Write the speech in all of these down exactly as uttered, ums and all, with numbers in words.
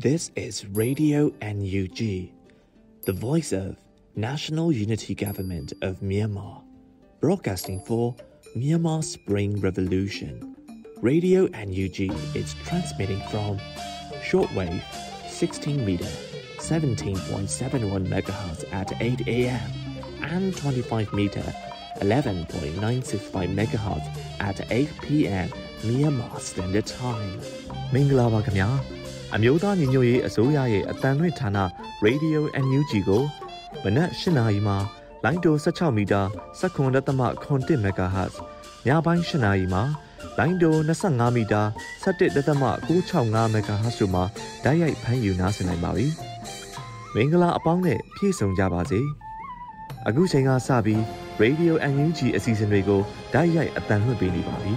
This is Radio N U G, the voice of National Unity Government of Myanmar, broadcasting for Myanmar Spring Revolution. Radio N U G is transmitting from shortwave sixteen meter, seventeen point seven one megahertz at eight a m and twenty-five meter, eleven point nine six five megahertz at eight p m Myanmar Standard Time. မင်္ဂလာပါခင်ဗျာအမျိုးသားညီညွတ်ရေးအစိုးရရဲ့အတန်လွင့်ဌာန Radio အန် ယူ ဂျီ ကိုမနက်၈နာရီမှာလိုင်းတို၁၆မီတာ၁၇.၇၁ MHz ညပိုင်း၈နာရီမှာလိုင်းတို၂၅မီတာ၁၁.၉၆၅ MHz တို့မှာဓာတ်ရိုက်ဖမ်းယူနားဆင်နိုင်ပါပြီမင်္ဂလာအပေါင်းနဲ့ပြည့်စုံကြပါစေအခုချိန်ကစပြီး Radio အန် ယူ ဂျီ အစီအစဉ်တွေကိုဓာတ်ရိုက်အတန်လွှင့်ပေးနေပါပြီ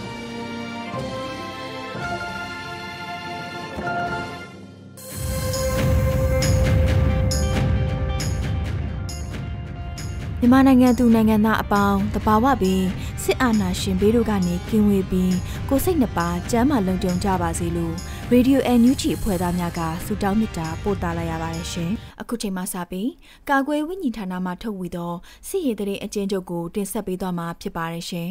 မြန်မာနိုင်ငံသူနိုင်ငံသားအပေါင်းတဘာဝပင်စစ်အာဏာရှင်ဘေးတို့ကနေကင်းဝေးပြီးကိုစိတ်နှပါကျမ်းမာလုံခြုံကြပါစေလို့ Radio အန် ယူ ဂျီ အဖွဲ့သားများကဆုတောင်းမေတ္တာပို့သလာရပါတယ်ရှင်။အခုချိန်မှစပြီးကာကွယ်ဝိညာဉ်ဌာနမှထုတ်ဝေသောစစ်ရေးတရေအကျဉ်းချုပ်ကိုတင်ဆက်ပေးသွားမှာဖြစ်ပါတယ်ရှင်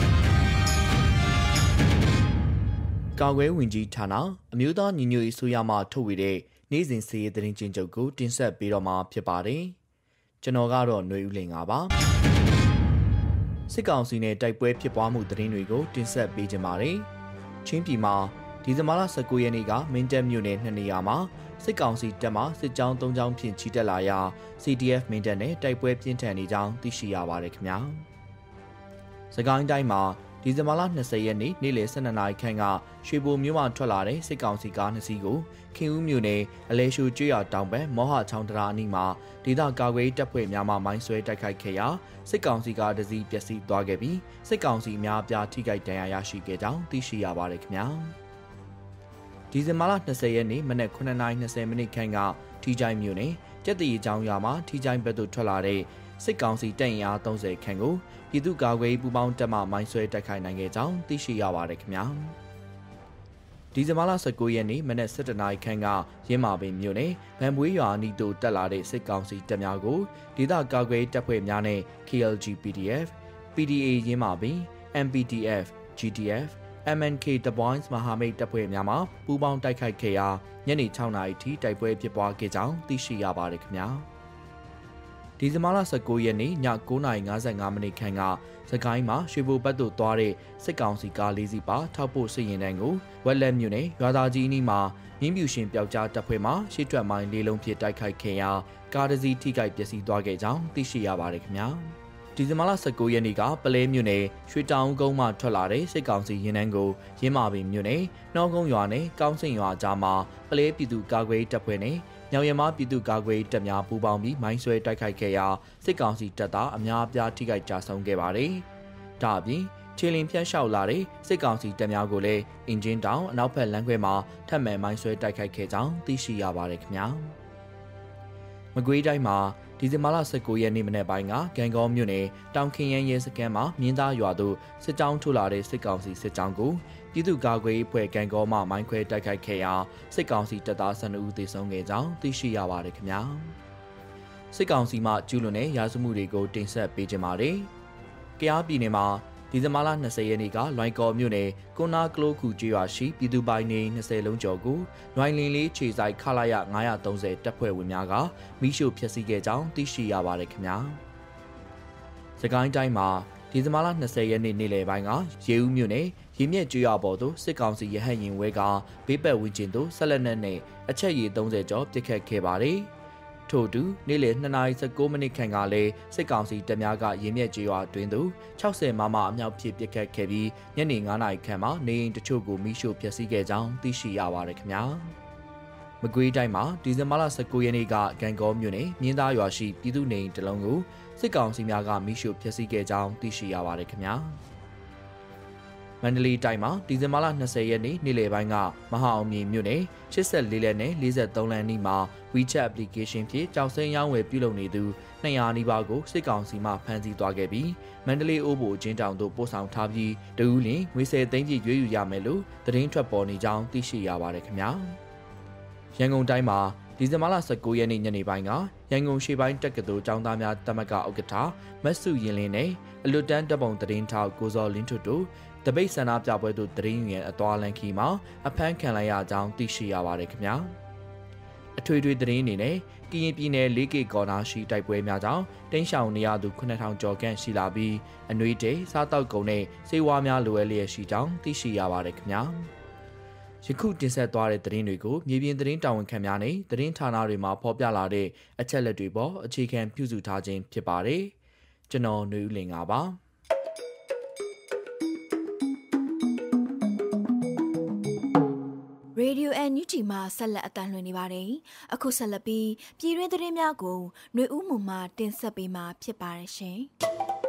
။ကာကွယ်ဝင်ကြီးဌာနအမျိုးသားညီညွတ်ရေးဆိုရမှထုတ်ဝေတဲ့နေ့စဉ်စစ်ရေးတရေအကျဉ်းချုပ်ကိုတင်ဆက်ပေးတော့မှာဖြစ်ပါတယ်။ကျွန်တော်ကတော့ຫນွေဦးလင်ပါစစ်ကောင်စီနဲ့တိုက်ပွဲဖြစ်ပွားမှုသတင်းတွေကိုတင်ဆက်ပေးကြပါမယ်။ချင်းပြည်မှာဒီဇင်ဘာလ၁၉ရက်နေ့ကမင်းတပ်မြို့နယ်နှစ်နေရာမှာစစ်ကောင်စီတပ်မှစစ်ကြောင်း၃ကြောင်းဖြင့်ချီတက်လာရာ စီ ဒီ အက်ဖ် မင်းတပ်နဲ့တိုက်ပွဲပြင်းထန်နေကြောင်းသိရှိရပါတယ်ခင်ဗျာ။စကိုင်းတိုင်းမှာဒီဇင်ဘာလ၂၀ရက်နေ့နေ့လယ်၁၂နာရီခန့်ကရွှေဘိုမြို့မှထွက်လာတဲ့စစ်ကောင်စီကားနှစ်စီးကိုခင်ဦးမြို့နယ်အလဲရှိုကျွော်တောင်ဘက်မောဟချောင်းတရာအနီးမှာဒေသကာကွယ်တပ်ဖွဲ့များမှမိုင်းဆွဲတိုက်ခိုက်ခဲ့ရာစစ်ကောင်စီကားတစ်စီးပျက်စီးသွားခဲ့ပြီးစစ်ကောင်စီအများအပြားထိခိုက်ဒဏ်ရာရရှိခဲ့ကြောင်းသိရှိရပါတယ်ခင်ဗျာ။ဒီဇင်ဘာလ၂၀ရက်နေ့မနက်၉နာရီ၂၀မိနစ်ခန့်ကထီချိုင်းမြို့နယ်ကျက်တရီကျောင်းရွာမှာထီချိုင်းဘက်သို့ထွက်လာတဲ့စစ်ကောင်စီတပ်အင်အား၃၀ခန့်ကိုပြည်သူ့ကာကွယ်ရေးပူးပေါင်းတပ်မှမိုင်းဆွဲတိုက်ခိုက်နိုင်ခဲ့ကြောင်းသိရှိရပါတယ်ခင်ဗျာ။ဒီဇင်ဘာလ၁၉ရက်နေ့မနက်၁၁နာရီခန့်ကရင်းမာပင်မြို့နယ်ဗန်ပွေးရွာအနီးသို့တက်လာတဲ့စစ်ကောင်စီတပ်များကိုဒေသကာကွယ်တပ်ဖွဲ့များနဲ့ ကေ အယ်လ် ဂျီ ပီ ဒီ အက်ဖ် ပီ ဒီ အေ ရင်းမာပင် အမ် ပီ တီ အက်ဖ် ဂျီ တီ အက်ဖ် အမ် အန် ကေ The Boys မဟာမိတ်တပ်ဖွဲ့များမှပူးပေါင်းတိုက်ခိုက်ခဲ့ရာညနေ၆နာရီထိတိုက်ပွဲဖြစ်ပွားခဲ့ကြောင်းသိရှိရပါတယ်ခင်ဗျာ။ဒီဇင်ဘာလ၁၉ရက်နေ့ည၉နာရီ၅၅မိနစ်ခန့်ကစကိုင်းမှာရွှေဘိုဘက်သို့သွားတဲ့စစ်ကောင်စီကားလေးစီးပါထောက်ပို့စစ်ရင်တန်းကိုဝက်လက်မြို့နယ်ရွာသားကြီးအနီးမှာမြင်းပြူရှင်ပျောက်ကြားတပ်ဖွဲ့မှရှေ့ထွက်မိုင်းလေးလုံးဖြင့်တိုက်ခိုက်ခဲ့ရာကားတစ်စီးထိခိုက်ပျက်စီးသွားခဲ့ကြောင်းသိရှိရပါတယ်ခင်ဗျာ။ဒီဇင်ဘာလ၁၉ရက်နေ့ကပလဲမြို့နယ်ရွှေတောင်ကုန်းမှထွက်လာတဲ့စစ်ကောင်စီရင်တန်းကိုရင်းမာပင်မြို့နယ်နှောကုန်းရွာနဲ့ကောင်းစင်ရွာကြားမှာပလဲပြည်သူကာကွယ်တပ်ဖွဲ့နဲ့ညောင်ရမပြည်သူ့ကာကွယ်တပ်များပူးပေါင်းပြီးမိုင်းဆွဲတိုက်ခိုက်ခဲ့ရာစစ်ကောင်စီတပ်သားအများအပြားထိခိုက်ကြဆုံးခဲ့ပါတယ်။ဒါအပြင်ခြေလင်ဖြတ်လျှောက်လာတဲ့စစ်ကောင်စီတပ်များကိုလည်းအင်ဂျင်တောင်အနောက်ဘက်လမ်းခွဲမှာထပ်မံမိုင်းဆွဲတိုက်ခိုက်ခဲ့ကြောင်းသိရှိရပါတယ်ခင်ဗျာ။မကွေးတိုင်းမှာဒီဇင်ဘာလ၁၉ရက်နေ့မနက်ပိုင်းကဂန်ကောမြို့နယ်တောင်ခင်ရန်ရဲစခန်းမှာမြင်းသားရွာသို့စစ်ကြောင်းထိုးလာတဲ့စစ်ကောင်စီစစ်ကြောင်းကိုပြည်သူ့ကာကွယ်ရေးအဖွဲ့ဂန်ကောမှမိုင်းခွဲတိုက်ခိုက်ခဲ့ရာစစ်ကောင်စီတပ်သား၁၂ဦးသေဆုံးခဲ့ကြောင်းသိရှိရပါတယ်ခင်ဗျာ။စစ်ကောင်စီမှကျူးလွန်တဲ့ရာဇဝမှုတွေကိုတင်ဆက်ပေးကြပါမယ်။ကယားပြည်နယ်မှာဒီဇင်ဘာလ၂၀ရက်နေ့ကလွိုင်ကော်မြို့နယ်ကွန်နာကလိုခုကျွော်ရှိပြည်သူပိုင်နေ၂၀လုံးကျော်ကိုလွိုင်လင်းလေးခြေဆိုင်ခလာရ၅၃၀တပ်ဖွဲ့ဝင်များကမိရှို့ဖျက်ဆီးခဲ့ကြောင်းသိရှိရပါတယ်ခင်ဗျာ။စကိုင်းတိုင်းမှာဒီဇင်ဘာလ၂၀ရက်နေ့နေ့လယ်ပိုင်းကရေဦးမြို့နယ်ရေမြက်ကျွော်ပေါ်သို့စစ်ကောင်စီရဟတ်ရင်ဝဲကဘေးပတ်ဝန်းကျင်သို့ဆက်လက်နဲ့အချက်ရည်၃၀ကျော်ပစ်ခတ်ခဲ့ပါတယ်။ထို့တူနေ့လယ်၂နာရီ၁၉မိနစ်ခန့်ကလည်းစစ်ကောင်စီတပ်များကရေမြက်ကျွော်အတွင်းသို့၆၀မမအမြောက်ဖြစ်ပစ်ခတ်ခဲ့ပြီးညနေ၅နာရီခန့်မှာနေအိမ်တချို့ကိုမိရှို့ဖျက်ဆီးခဲ့ကြောင်းသိရှိရပါတယ်ခင်ဗျာ။မကွေးတိုင်းမှာဒီဇင်ဘာလ၁၉ရက်နေ့ကဂန်ကောမြို့နယ်မြင်းသားရွာရှိပြည်သူနေအိမ်တစ်လုံးကိုစစ်ကောင်စီများကမိရှို့ဖျက်ဆီးခဲ့ကြောင်းသိရှိရပါတယ်ခင်ဗျာ။မန္တလေးတိုင်းမှာဒီဇင်ဘာလ၂၀ရက်နေ့နေ့လယ်ပိုင်းကမဟာအောင်မြေမြို့နယ်၈၄လက်နဲ့၄၃လမ်းနီးမှာ WeChat application ဖြင့်ကြောက်စိမ်းရောင်းဝယ်ပြုလုပ်နေသူ၂၀၀နီးပါးကိုစစ်ကောင်စီမှဖမ်းဆီးသွားခဲ့ပြီးမန္တလေးအိုးဘိုအကျဉ်းထောင်သို့ပို့ဆောင်ထားပြီးတဦးလျှင်ငွေ၁၀သိန်းပြည့်ရွေးယူရမယ်လို့သတင်းထွက်ပေါ်နေကြောင်းသိရှိရပါတယ်ခင်ဗျာ။ရန်ကုန်တိုင်းမှာဒီဇင်ဘာလဆယ့်ကိုရက်နေ့ညနေပိုင်းကရန်ကုန်ရှေ့ပိုင်းတက္ကသိုလ်ကျောင်းသားများတမကဥက္ကဋ္ဌမတ်စုရင်လင်းနဲ့အလွတ်တန်းတပ်ပုံသတင်းထောက်ကိုစောလင်းထွတ်တို့တပိတ်ဆန္ဒပြပွဲတို့သတင်းယူရန်အသွားလန်ခီမှာအဖမ်းခံလိုက်ရကြောင်းသိရှိရပါတယ်ခင်ဗျာအထွေထွေသတင်းအနေနဲ့ကရင်ပြည်နယ်လေးကေကော်နာရှိတိုက်ပွဲများကြောင့်တင်းရှောင်နေရသူခုနှစ်ထောင်ကျော်ခန့်ရှိလာပြီးအနှွေးတေးစားတောက်ကုန်နဲ့စေဝါများလိုအပ်လျက်ရှိကြောင်းသိရှိရပါတယ်ခင်ဗျာယခုတင်ဆက်သွားတဲ့သတင်းတွေကိုမြေပြင်သတင်းတာဝန်ခံများနဲ့သတင်းဌာနတွေမှာဖော်ပြလာတဲ့အချက်လက်တွေပေါ်အခြေခံပြုစုထားခြင်းဖြစ်ပါတယ်ကျွန်တော်ຫນွေဦးလင်ပါရေဒီယို အန် ယူ ဂျီ မှာဆက်လက်အသံလွှင့်နေပါတယ်။အခုဆက်လက်ပြီးပြည်တွင်းသတင်းများကိုຫນွေဦးမှမှတင်ဆက်ပေးမှာဖြစ်ပါတယ်ရှင်။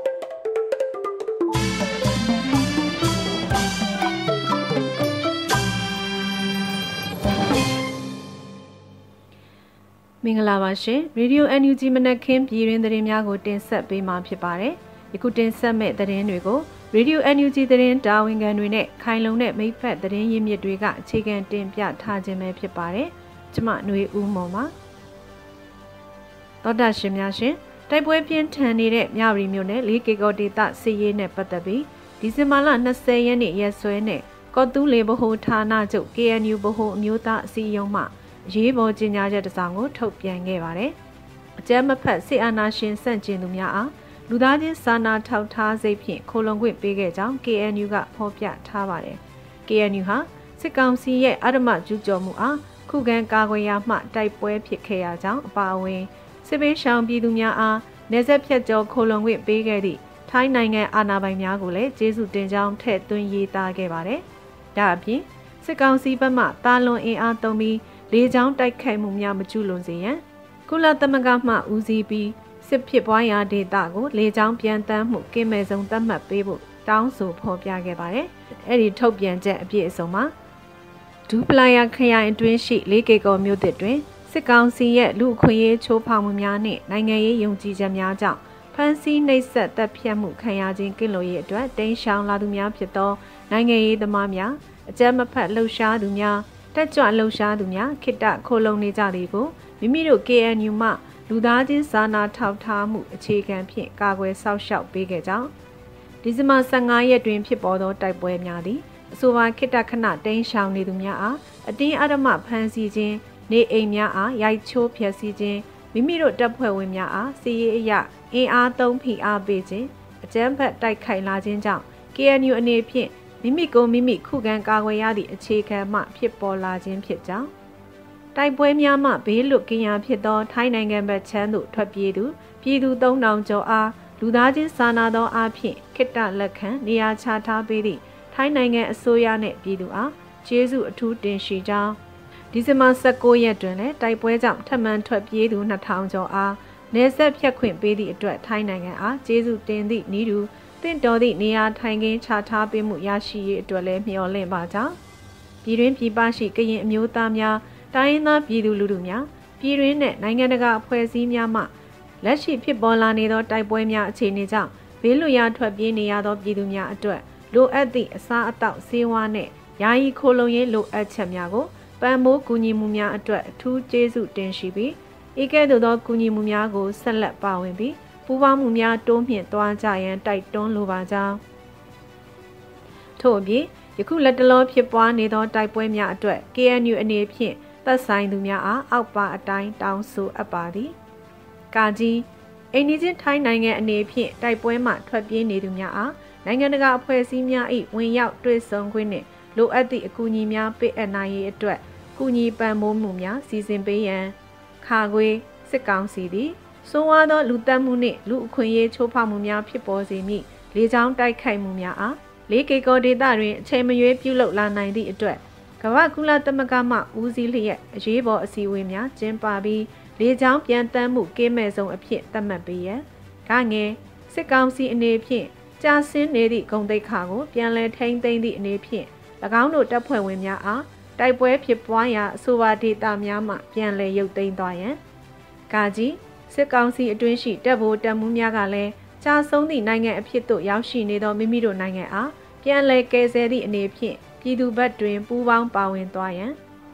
မင်္ဂလာပါရှင်။ရေဒီယို အန် ယူ ဂျီ မနက်ခင်းပြည်တွင်းသတင်းများကိုတင်ဆက်ပေးမှာဖြစ်ပါတယ်။ယခုတင်ဆက်မဲ့သတင်းတွေကိုရေဒီယို အန် ယူ ဂျီ သတင်းတာဝန်ခံတွေနဲ့ခိုင်လုံတဲ့မိဖက်သတင်းရင်းမြစ်တွေကအခြေခံတင်ပြထားခြင်းပဲဖြစ်ပါတယ်။ကျွန်မຫນွေဦးမော်ပါ။သောတာရှင်များရှင်တိုက်ပွဲပြင်းထန်နေတဲ့မြရီမြို့နယ်လေးကေကောဒေသစစ်ရေးနဲ့ပတ်သက်ပြီးဒီဇင်ဘာလ၂၀ရက်နေ့ရက်စွဲနဲ့ကော့တူးလေဗဟိုဌာနချုပ် ကေ အန် ယူ ဗဟိုအမျိုးသားအစည်းအရုံးမှအရေးပေါ်ကြေညာချက်တစ်စောင်ကိုထုတ်ပြန်ခဲ့ပါတယ်။အကြမ်းမဖက်စစ်အာဏာရှင်ဆန့်ကျင်သူများအားလူသားချင်းစာနာထောက်ထားစိတ်ဖြင့်ခိုလုံခွင့်ပေးခဲ့ကြောင်း ကေ အန် ယူ ကဖော်ပြထားပါတယ်။ ကေ အန် ယူ ဟာစစ်ကောင်စီရဲ့အဓမ္မကျူးကျော်မှုအားခုခံကာကွယ်ရာမှတိုက်ပွဲဖြစ်ခဲ့ရကြောင်းအပါအဝင်စစ်ပေးရှောင်ပြည်သူများအားနေဆက်ဖြတ်ကျော်ခိုလုံခွင့်ပေးခဲ့သည့်ထိုင်းနိုင်ငံအာဏာပိုင်များကိုလည်းကျေးဇူးတင်ကြောင်းထည့်သွင်းရေးသားခဲ့ပါတယ်။ဒါအပြင်စစ်ကောင်စီဘက်မှတာလွန်အင်အားသုံးပြီးလေကြောင်းတိုက်ခိုက်မှုများမကျူးလွန်စေရန်ကုလသမဂ္ဂမှဦးစီးပြီးစစ်ဖြစ်ပွားရာဒေသကိုလေကြောင်းပြန်တမ်းမှုကင်းမဲ့ဆုံးသတ်မှတ်ပေးဖို့တောင်းဆိုဖော်ပြခဲ့ပါတယ်။အဲ့ဒီထုတ်ပြန်ချက်အပြည့်အစုံမှာဒူပလာယာခရိုင်အတွင်းရှိလေးကေကောမြို့သစ်တွင်စစ်ကောင်စီရဲ့လူအခွင့်အရေးချိုးဖောက်မှုများနှင့်နိုင်ငံရေးယုံကြည်ချက်များကြောင့်ဖမ်းဆီးနှိပ်စက်တပ်ဖြတ်မှုခံရခြင်းကင်းလို့ရေးအတွက်တိမ်းရှောင်လာသူများဖြစ်သောနိုင်ငံရေးသမားများအကြမ်းမဖက်လှုပ်ရှားသူများတက်ကြွလှုပ်ရှားသူများခိတ္တခိုလုံနေကြသည်ကိုမိမိတို့ ကေ အန် ယူ မှလူသားချင်းစာနာထောက်ထားမှုအခြေခံဖြင့်ကာကွယ်စောင့်ရှောက်ပေးခဲ့ကြောင်းဒီဇင်ဘာ၁၅ရက်တွင်ဖြစ်ပေါ်သောတိုက်ပွဲများသည်အဆိုပါခိတ္တခဏတိမ်းရှောင်နေသူများအားအတင်းအဓမ္မဖမ်းဆီးခြင်းနေအိမ်များအားရိုက်ချိုးဖျက်ဆီးခြင်းမိမိတို့တပ်ဖွဲ့ဝင်များအားစီရေးအရအင်အားသုံးဖိအားပေးခြင်းအကြမ်းဖက်တိုက်ခိုက်လာခြင်းကြောင့် ကေ အန် ယူ အနေဖြင့်မိမိကိုမိမိခုခံကာကွယ်ရသည့်အခြေခံမှဖြစ်ပေါ်လာခြင်းဖြစ်ကြောင်းတိုက်ပွဲများမှဘေးလွတ်ကင်းရာဖြစ်သောထိုင်းနိုင်ငံဘက်ခြမ်းသို့ထွက်ပြေးသူပြည်သူသုံးထောင်ကျော်အားလူသားချင်းစာနာသောအားဖြင့်ခိတ္တလက်ခံနေရာချထားပေးသည့်ထိုင်းနိုင်ငံအစိုးရနှင့်ပြည်သူအားကျေးဇူးအထူးတင်ရှိကြောင်းဒီဇင်ဘာ၁၉ရက်တွင်လည်းတိုက်ပွဲကြောင့်ထပ်မံထွက်ပြေးသူနှစ်ထောင်ကျော်အားနေဆက်ဖြတ်ခွင့်ပေးသည့်အတွက်ထိုင်းနိုင်ငံအားကျေးဇူးတင်သည့်ဤသူတင့်တော်သည့်နေရာထိုင်ခင်းချထားပေးမှုရရှိရေးအတွက်လည်းမျှော်လင့်ပါကြောင်းပြည်တွင်းပြည်ပရှိကရင်အမျိုးသားများတိုင်းရင်းသားပြည်သူလူထုများပြည်တွင်းနဲ့နိုင်ငံတကာအဖွဲ့အစည်းများမှလက်ရှိဖြစ်ပေါ်လာနေသောတိုက်ပွဲများအခြေအနေကြောင့်ဘေးလွတ်ရာထွက်ပြေးနေရသောပြည်သူများအတွက်လိုအပ်သည့်အစားအသောက်ဆေးဝါးနဲ့ယာယီခိုလုံရေးလိုအပ်ချက်များကိုပံ့ပိုးကူညီမှုများအတွက်အထူးကျေးဇူးတင်ရှိပြီးဤကဲ့သို့သောကူညီမှုများကိုဆက်လက်ပါဝင်ပြီးပူးပေါင်းမှုများတိုးမြင့်သွားကြရန်တိုက်တွန်းလိုပါကြောင်းထို့အပြင်ယခုလက်တလောဖြစ်ပွားနေသောတိုက်ပွဲများအတွက် ကေ အန် ယူ အနေဖြင့်သက်ဆိုင်သူများအားအောက်ပါအတိုင်းတောင်းဆိုအပ်ပါသည်ကာကြီးအိန္ဒိချင်းထိုင်းနိုင်ငံအနေဖြင့်တိုက်ပွဲမှထွက်ပြေးနေသူများအားနိုင်ငံတကာအဖွဲ့အစည်းများ၏ဝင်ရောက်တွေ့ဆုံခွင့်နှင့်လိုအပ်သည့်အကူအညီများပေးအပ်နိုင်ရေးအတွက်ကူညီပံ့ပိုးမှုများစီစဉ်ပေးရန်ခါခွေစစ်ကောင်စီသည်ဆိုးဝါးသောလူတက်မှုနှင့်လူအခွင့်အရေးချိုးဖောက်မှုများဖြစ်ပေါ်စေမည့်လေကြောင်းတိုက်ခိုက်မှုများအားလေးကေကောဒေသတွင်အချိန်မရွေးပြုလုပ်လာနိုင်သည့်အတွက်ကမ္ဘာကုလသမဂ္ဂမှဦးစီးလျက်အရေးပေါ်အစည်းအဝေးများကျင်းပပြီးလေကြောင်းပြန်တမ်းမှုကင်းမဲ့ဆုံးအဖြစ်သတ်မှတ်ပေးရန်ကငယ်စစ်ကောင်စီအနေဖြင့်ကြာဆင်းနေသည့်ဂုဏ်သိက္ခာကိုပြန်လည်ထိန်းသိမ်းသည့်အနေဖြင့်၎င်းတို့တပ်ဖွဲ့ဝင်များအားတိုက်ပွဲဖြစ်ပွားရာအဆိုပါဒေသများမှပြန်လည်ရုပ်သိမ်းသွားရန်ကာကြီးစစ်ကောင်စီအတွင်းရှိတပ်ဗိုလ်တပ်မှုများကလည်းကြာဆုံးသည့်နိုင်ငံအဖြစ်သို့ရောက်ရှိနေသောမိမိတို့နိုင်ငံအားပြန်လည်ကယ်ဆယ်သည့်အနေဖြင့်ပြည်သူဘက်တွင်ပူးပေါင်းပါဝင်သွားရန်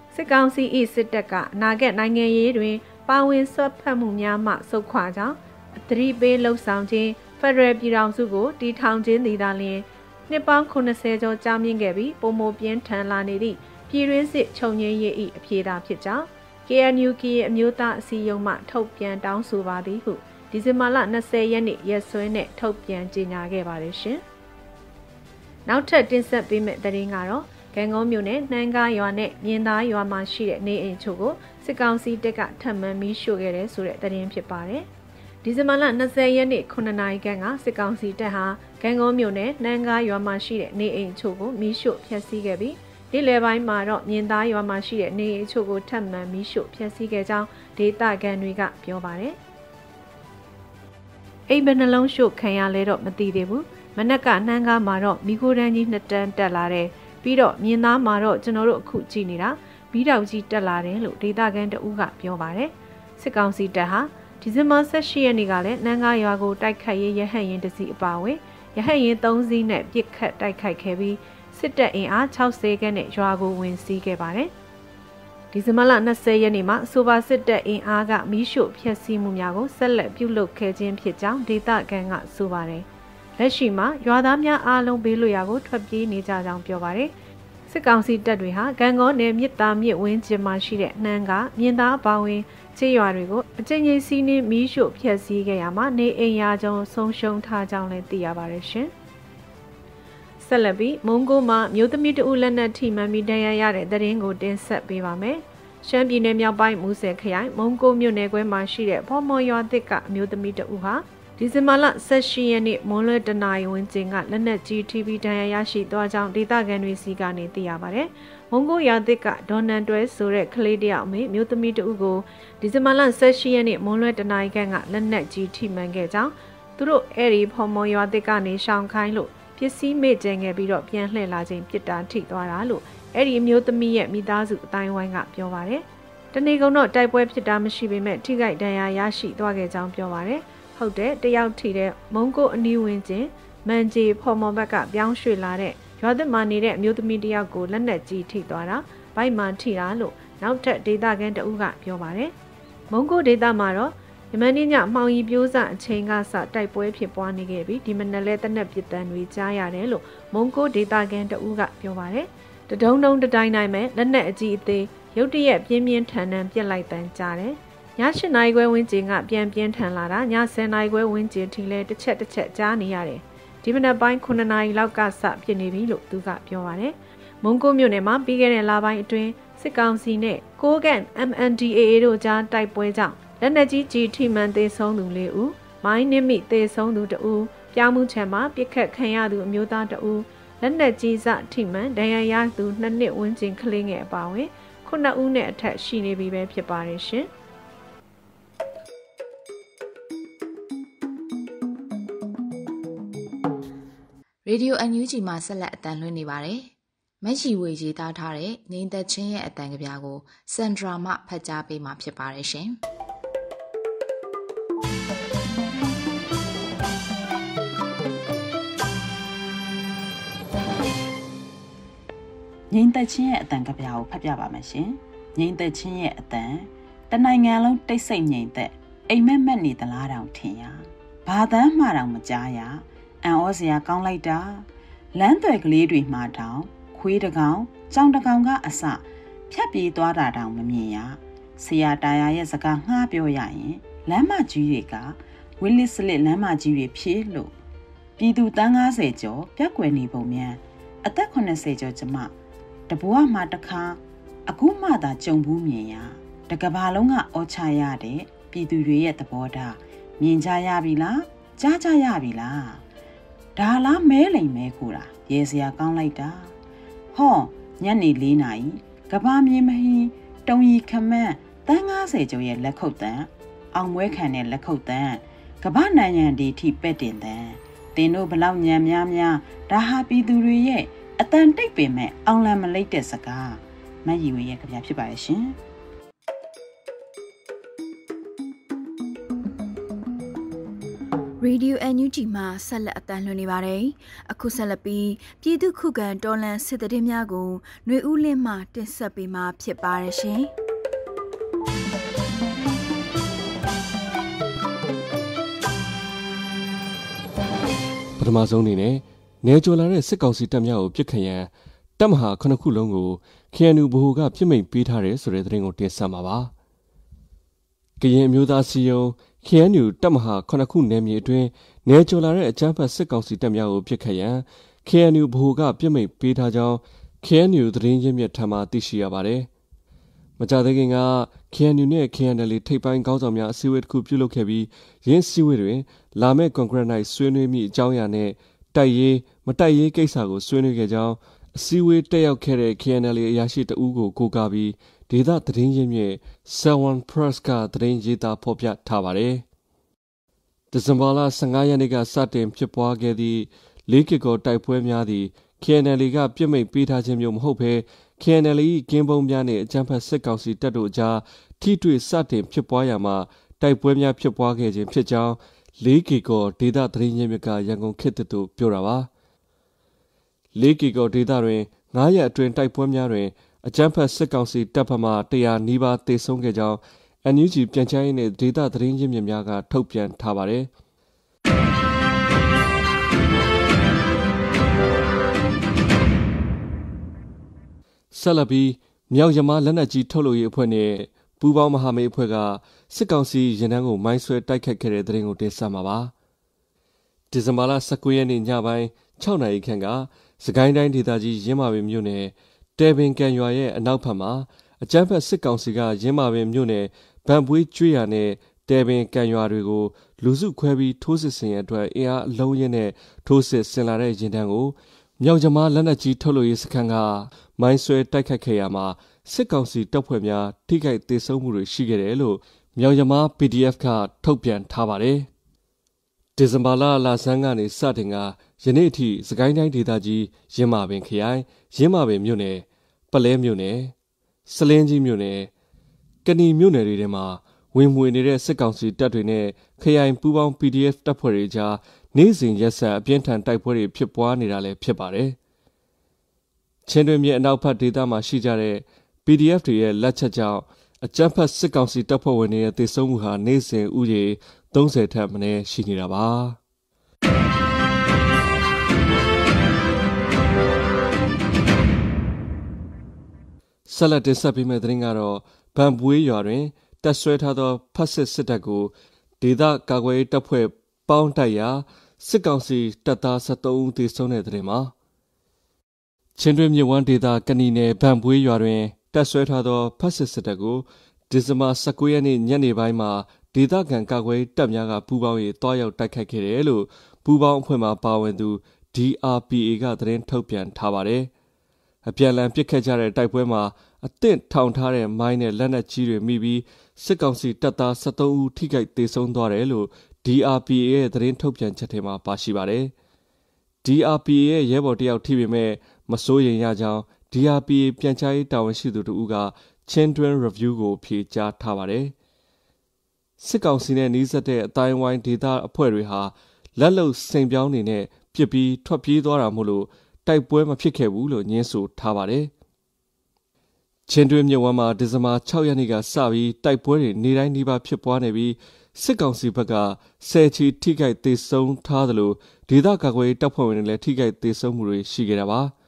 စစ်ကောင်စီ၏စစ်တပ်ကအနာဂတ်နိုင်ငံရေးတွင်ပါဝင်ဆွတ်ဖက်မှုများမှစုခွာကြောင်းအသတိပေးလှုံ့ဆော်ခြင်းဖက်ဒရယ်ပြည်ထောင်စုကိုတည်ထောင်ခြင်းသည်သာလျှင်နှစ်ပေါင်းခုနှစ်ဆယ်ကျော်ကြာမြင့်ခဲ့ပြီးပုံမပြင်းထန်လာနေသည့်ပြည်တွင်းစစ်ချုပ်ငြိမ်းရေး၏အပြေသာဖြစ်ကြောင်း K N U ကရဲ့အမျိုးသားအစည်းအရုံးမှထုတ်ပြန်တောင်းဆိုပါသည်ဟုဒီဇင်ဘာလ၂၀ရက်နေ့ရက်စွဲနဲ့ထုတ်ပြန်ကြေညာခဲ့ပါတယ်ရှင်။နောက်ထပ်တင်ဆက်ပေးမယ့်သတင်းကတော့ကံကုန်းမြို့နယ်နှမ်းကားရွာနဲ့မြင်းသားရွာမှာရှိတဲ့နေအိမ်ချို့ကိုစစ်ကောင်စီတပ်ကထပ်မံမီးရှို့ခဲ့တဲ့ဆိုတဲ့သတင်းဖြစ်ပါတယ်။ဒီဇင်ဘာလ၂၀ရက်နေ့ခုနှစ်နာရီခန့်ကစစ်ကောင်စီတပ်ဟာကံကုန်းမြို့နယ်နှမ်းကားရွာမှာရှိတဲ့နေအိမ်ချို့ကိုမီးရှို့ဖျက်ဆီးခဲ့ပြီးနေ့လယ်ပိုင်းမှာတော့မြင်းသားရွာမှာရှိတဲ့နေအိမ်ချို့ကိုထပ်မံမီးရှို့ဖျက်ဆီးခဲ့ကြောင်းဒေသခံတွေကပြောပါတယ်။အိမ်ဘယ်နှလုံးရှို့ခံရလဲတော့မသိသေးဘူး။မနက်ကနှမ်းကားမှာတော့မီခိုတန်းကြီးနှစ်တန်းတက်လာတယ်။ပြီးတော့မြင်းသားမှာတော့ကျွန်တော်တို့အခုကြည့်နေတာမီးတောက်ကြီးတက်လာတယ်လို့ဒေသခံတအူးကပြောပါတယ်။စစ်ကောင်စီတပ်ဟာဒီဇင်ဘာ၁၈ရက်နေ့ကလည်းနှမ်းကားရွာကိုတိုက်ခိုက်ရေးရဟတ်ရင်တစီအပါအဝင်ရဟတ်ရင်၃စီးနဲ့ပစ်ခတ်တိုက်ခိုက်ခဲ့ပြီးစစ်တပ်အင်အား၆၀ခန့်နဲ့ရွာကိုဝင်စီးခဲ့ပါတယ်။ဒီဇင်ဘာလ၂၀ရက်နေ့မှာဆိုပါစစ်တပ်အင်အားကမီးရှို့ဖျက်ဆီးမှုများကိုဆက်လက်ပြုလုပ်ခဲ့ခြင်းဖြစ်ကြောင်းဒေသခံကဆိုပါတယ်။လက်ရှိမှာရွာသားများအားလုံးဘေးလွတ်ရာကိုထွက်ပြေးနေကြကြောင်းပြောပါတယ်။စစ်ကောင်စီတပ်တွေဟာကံကောနယ်မြစ်သားမြစ်ဝင်းကျင်မှာရှိတဲ့နှမ်းကမြင်းသားပါဝင်ချေးရွာတွေကိုအကျဉ်းချင်းစီးနှင်းမီးရှို့ဖျက်ဆီးခဲ့ရမှာနေအိမ်ရာကျော်ဆုံးရှုံးထားကြောင်းလည်းသိရပါတယ်ရှင်။ဆက်လက်ပြီးမုံကိုမှာမြို့သမီးတဦးလက်နက်ထိမှန်ပြီးတရားရတဲ့သတင်းကိုတင်ဆက်ပေးပါမယ်။ရှမ်းပြည်နယ်မြောက်ပိုင်းမူဆယ်ခရိုင်မုံကိုမြို့နယ်ခွဲမှာရှိတဲ့ဖော်မော်ရွာသစ်ကအမျိုးသမီးတဦးဟာဒီဇင်ဘာလ၁၈ရက်နေ့မွန်းလွဲတနာရီဝန်းကျင်ကလက်နက်ကြီးထိပြီးတရားရရှိသွားကြောင်းဒေသခံတွေစီကနေသိရပါတယ်။မုံကိုရွာသစ်ကဒေါ်နန်တွဲဆိုတဲ့ကလေးတယောက်မေမျိုးသမီးတဦးကိုဒီဇင်ဘာလ၁၈ရက်နေ့မွန်းလွဲတနာရီခန့်ကလက်နက်ကြီးထိမှန်ခဲ့ကြောင်းသူတို့အဲ့ဒီဖော်မော်ရွာသစ်ကနေရှောင်ခိုင်းလို့ပစ္စည်းမေ့ကျန်ခဲ့ပြီးတော့ပြန်လှည့်လာခြင်းပြစ်တာထိသွားတာလို့အဲ့ဒီအမျိုးသမီးရဲ့မိသားစုအတိုင်းဝိုင်းကပြောပါတယ်။တနေ့ကုန်တော့တိုက်ပွဲဖြစ်တာမရှိပေမဲ့ထိခိုက်ဒဏ်ရာရရှိသွားခဲ့ကြောင်းပြောပါတယ်။ဟုတ်တယ်တယောက်ထိတဲ့မုံကိုအနီးဝန်းကျင်မန်ဂျီဖော်မော်ဘက်ကပြောင်းရွှေ့လာတဲ့ရွာသစ်မှာနေတဲ့အမျိုးသမီးတယောက်ကိုလက်နက်ကြီးထိသွားတာဗိုက်မှန်ထိတာလို့နောက်ထပ်ဒေသခံတအုပ်ကပြောပါတယ်။မုံကိုဒေသမှာတော့ယမန်နေ့ညမှောင်ရီပြိုးစအချိန်ကစတိုက်ပွဲဖြစ်ပွားနေခဲ့ပြီးဒီမနက်လဲတနက်ပစ်တန်းတွေကြားရတယ်လို့မုံကိုဒေသခံတအူးကပြောပါတယ်။တဒုံဒုံတတိုင်းတိုင်းမဲ့လက်နက်အကြီးအသေးရုတ်တရက်ပြင်းပြင်းထန်ထန်ပြစ်လိုက်တန်းကြားတယ်။ည၈နာရီခွဲဝန်းကျင်ကပြန်ပြင်းထန်လာတာည၁၀နာရီခွဲဝန်းကျင်ထိလဲတစ်ချက်တစ်ချက်ကြားနေရတယ်။ဒီမနက်ပိုင်းခုနှစ်နာရီလောက်ကစပြစ်နေပြီလို့သူကပြောပါတယ်။မုံကိုမြို့နယ်မှာပြီးခဲ့တဲ့လပိုင်းအတွင်းစစ်ကောင်စီနဲ့ကိုးကန် M N D A A တို့ကြားတိုက်ပွဲကြောင့်လက်နက်ကြီးကြီးထိမှန်သေးဆုံးသူလေးဦးမိုင်းနစ်မိသေးဆုံးသူတဦးပြောင်းမှုချံမှာပြစ်ခတ်ခံရသူအမျိုးသားတဦးလက်နက်ကြီးစထိမှန်ဒဏ်ရာရသူနှစ်နှစ်ဝန်းကျင်ကလေးငယ်အပါအဝင်ခုနှစ်ဦးနဲ့အထက်ရှိနေပြီပဲဖြစ်ပါတယ်ရှင်။ Radio အန် ယူ ဂျီ မှာဆက်လက်အသံလွှင့်နေပါတယ်။မက်ရှိဝေရေးသားထားတဲ့ငိမ့်သက်ချင်းရဲ့အသံကဗျာကိုစန်ဒရာမှဖတ်ကြားပေးမှာဖြစ်ပါတယ်ရှင်။ငိမ့်သက်ချင်းရဲ့အတန်ကဗျာကိုဖတ်ပြပါမယ်ရှင်။ငိမ့်သက်ချင်းရဲ့အတန်တနိုင်ငံလုံးတိတ်ဆိတ်ငိမ့်သက်အိမ်မက်မက်နေသလားတောင်ထင်ရ။ဘာသမ်းမှတောင်မကြားရ။အံ့ဩစရာကောင်းလိုက်တာ။လမ်းသွယ်ကလေးတွေမှတောင်ခွေးတကောင်ကြောင်တကောင်ကအစဖြတ်ပြေးသွားတာတောင်မမြင်ရ။ဆရာတာယာရဲ့စကားငှားပြောရရင်လမ်းမကြီးတွေကဝစ်လစ်စလစ်လမ်းမကြီးတွေဖြစ်လို့ပြည်သူတန်း၅၀ကျော်ပြက်ကွယ်နေပုံမြန်အသက်၈၀ကျော်ကျမတဘွားမှတခါအခုမှသာကြုံဘူးမြင်ရတကဘာလုံးကအောချရတဲ့ပြည်သူတွေရဲ့သဘောထားမြင်ကြရပြီလားကြားကြရပြီလားဒါလားမဲလိမ်မဲကိုတာရေစရာကောင်းလိုက်တာဟောညနေ၄နာရီကဘာမြင်မဟင်းတုံရီခမန်းတန်း၅၀ကျော်ရဲ့လက်ခုပ်တန်းအောင်ပွဲခံတဲ့လက်ခုပ်တန်းကဘာနိုင်ငံဒီထိပဲ့တင်တန်းတင်တို့ဘလောက်ညံများများဒါဟာပြည်သူတွေရဲ့အတန်တိတ်ပင်မဲ့အောင်လံမလိတ်တဲ့စကားမတ်ရီဝေရဲ့ကြပြဖြစ်ပါရဲ့ရှင် Radio เอ็น ยู จี မှာဆက်လက်အသံလွှင့်နေပါတယ်။အခုဆက်လက်ပြီးပြည်သူ့ခုခံတော်လှန်စစ်တရင်များကိုຫນွေဦးလင်းမှတင်ဆက်ပေးမှာဖြစ်ပါတယ်ရှင်။ပထမဆုံးအနေနဲ့နေကျော်လာတဲ့စစ်ကောင်စီတပ်များကိုပြစ်ခတ်ရန်တပ်မဟာခုနှစ်ခုလုံးကို K N U ဗဟိုကပြစ်မိတ်ပေးထားတယ်ဆိုတဲ့သတင်းကိုတင်ဆက်မှာပါ။ကရင်အမျိုးသားစီယုံ K N U တပ်မဟာခုနှစ်ခုနယ်မြေအတွင်းနေကျော်လာတဲ့အကြမ်းဖက်စစ်ကောင်စီတပ်များကိုပြစ်ခတ်ရန် K N U ဗဟိုကပြစ်မိတ်ပေးထားကြောင်း K N U သတင်းရင်းမြစ်ထံမှသိရှိရပါတယ်။မကြသေးခင်က K N U နဲ့ K N L ထိပ်ပိုင်းခေါင်းဆောင်များအစည်းအဝေးတစ်ခုပြုလုပ်ခဲ့ပြီးရင်းစည်းဝေးတွင်လာမယ့်ကွန်ဂရက်၌ဆွေးနွေးမိအကြောင်းအရာနဲ့တိုက်ရေးမတိုက်ရေးကိစ္စကိုဆွေးနွေးခဲ့ကြောင်းအစည်းအဝေးတက်ရောက်ခဲ့တဲ့ K N L အရာရှိတဦးကိုကိုးကားပြီးဒေသသတင်းရင်းမြစ် Seven Press ကသတင်းရေးသားဖော်ပြထားပါတယ်။ဒီဇင်ဘာလဆယ့်ငါးရက်နေ့ကစတင်ဖြစ်ပွားခဲ့သည့်လေးကီကိုတိုက်ပွဲများသည့် K N L ကပြစ်မိတ်ပေးထားခြင်းမျိုးမဟုတ်ဘဲ K N L ၏ကင်းပုံးများနှင့်အကြမ်းဖက်စစ်ကောင်စီတပ်တို့အကြားထိတွေ့စတင်ဖြစ်ပွားရာမှာတိုက်ပွဲများဖြစ်ပွားခဲ့ခြင်းဖြစ်ကြောင်းလေးကီကိုဒေသသတင်းရင်းမြစ်ကရန်ကုန်ခေတ်သစ်တို့ပြောတာပါလေးကီကိုဒေသတွင်ငါးရက်အတွင်းတိုက်ပွဲများတွင်အကြမ်းဖက်စစ်ကောင်စီတပ်ဖက်မှတရာနီးပါးတေဆုံးခဲ့ကြောင်း N U G ပြန်ကြားရေးနှင့်ဒေသသတင်းရင်းမြစ်များကထုတ်ပြန်ထားပါတယ်ဆက်လက်ပြီးမြောက်ရမလက်နက်ကြီးထုတ်လုပ်ရေးအဖွဲ့နဲ့ပူးပေါင်းမဟာမိတ်အဖွဲ့ကစစ်ကောင်စီရင်နှန်းကိုမိုင်းဆွဲတိုက်ခတ်ခဲ့တဲ့တဲ့ရင်ကိုတင်ဆက်မှာပါ။ဒီဇင်ဘာလဆယ့်ကိုရက်နေ့ညပိုင်း၆နာရီခန့်ကစကိုင်းတိုင်းဒေသကြီးရင်းမာပင်မြို့နယ်တဲပင်ကန်ရွာရဲ့အနောက်ဘက်မှာအကြမ်းဖက်စစ်ကောင်စီကရင်းမာပင်မြို့နယ်ဗန်ပွေးကျွေးရနဲ့တဲပင်ကန်ရွာတွေကိုလူစုခွဲပြီးထိုးစစ်ဆင်ရအတွက်အင်အားအလုံးရင်းနဲ့ထိုးစစ်ဆင်လာတဲ့ရင်နှန်းကိုမြောက်ကျမလက်နက်ကြီးထုတ်လုပ်ရေးစခန်းကမိုင်းဆွဲတိုက်ခတ်ခဲ့ရမှာစစ်ကောင်စီတပ်ဖွဲ့များထိခိုက်ဒေဆုံးမှုတွေရှိခဲ့တယ်လို့မြောက်ကျမ P D F ကထုတ်ပြန်ထားပါတယ်။ဒီဇင်ဘာလလဆန်းကနေစတင်ကယနေ့အထိစကိုင်းတိုင်းဒေသကြီးရင်းမာပင်ခရိုင်ရင်းမာပင်မြို့နယ်ပလဲမြို့နယ်စလင်းကြီးမြို့နယ်ကဏီမြို့နယ်တွေထဲမှာဝင်မှွေနေတဲ့စစ်ကောင်စီတပ်တွေနဲ့ခရိုင်ပူးပေါင်း P D F တပ်ဖွဲ့တွေကြားနေ့စဉ်ရက်ဆက်အပြင်းထန်တိုက်ပွဲတွေဖြစ်ပွားနေတာလည်းဖြစ်ပါတယ်။ချင်းတွင်မြေအနောက်ဘက်ဒေသမှာရှိကြတဲ့ P D F တွေရဲ့လက်ချက်ကြောင့်အကြမ်းဖက်စစ်ကောင်စီတပ်ဖွဲ့ဝင်တွေရဲ့တေဆုံးမှုဟာနေ့စဉ်ဥယေသုံးဆယ်ထက်မနည်းရှိနေတာပါ။ဆက်လက်တင်ဆက်ပေးမယ့်သတင်းကတော့ဗန်ပွေးရွာတွင်တပ်ဆွဲထားသောဖက်စစ်စစ်တပ်ကိုဒေသကာကွယ်ရေးတပ်ဖွဲ့ပေါင်းတိုက်ရာစစ်ကောင်စီတပ်သား၁၃ဦးသေဆုံးတဲ့သတင်းမှာချင်းတွင်းမြဝန်းဒေသကဏီနယ်ဗန်ပွေးရွာတွင်တပ်ဆွဲထားသောဖက်စစ်စစ်တပ်ကိုဒီဇင်ဘာဆယ့်ကိုရက်နေ့ညနေပိုင်းမှာဒေသခံကာကွယ်တပ်များကပူးပေါင်း၍တွားရောက်တိုက်ခိုက်ခဲ့တယ်လို့ပူးပေါင်းအဖွဲ့မှပါဝင်သူ D R P A ကသတင်းထုတ်ပြန်ထားပါတယ်။အပြန်အလှန်ပစ်ခတ်ကြတဲ့တိုက်ပွဲမှာအသင့်ထောင်ထားတဲ့မိုင်းနဲ့လက်နက်ကြီးတွေမိပြီးစစ်ကောင်စီတပ်သား၁၃ဦးထိခိုက်ဒေဆုံးသွားတယ်လို့ D R P A ရဲ့သတင်းထုတ်ပြန်ချက်ထဲမှာပါရှိပါတယ်။ D R P A ရဲ့ရဲဘော်တယောက်ထိပေမဲ့မစိုးရိမ်ရကြောင်း D R P A ပြန်ကြားရေးတာဝန်ရှိသူတို့ကချင်းတွင်း review ကိုဖြေကြားထားပါတယ်။စစ်ကောင်စီနဲ့နှီးစပ်တဲ့အတိုင်းဝိုင်းဒေသအဖွဲ့တွေဟာလက်လုံစိန်ပြောင်းနေနဲ့ပြစ်ပြီးထွက်ပြေးသွားတာမို့လို့တိုက်ပွဲမဖြစ်ခဲ့ဘူးလို့ညင်းဆိုထားပါတယ်။ချင်းတွင်းမြဝန်းမှာဒီဇင်ဘာ၆ရက်နေ့ကစပြီးတိုက်ပွဲတွေနေတိုင်းနှီးပါဖြစ်ပွားနေပြီးစစ်ကောင်စီဘက်ကဆယ်ချီထိခိုက်ဒေဆုံးထားသလိုဒေသကာကွယ်တပ်ဖွဲ့ဝင်တွေလည်းထိခိုက်ဒေဆုံးမှုတွေရှိခဲ့တာပါ။